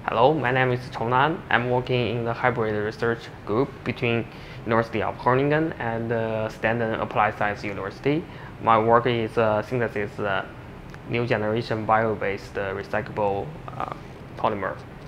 Hello, my name is Chongnan. I'm working in the hybrid research group between University of Groningen and Stenden Applied Science University. My work is synthesis new generation bio-based recyclable polymer.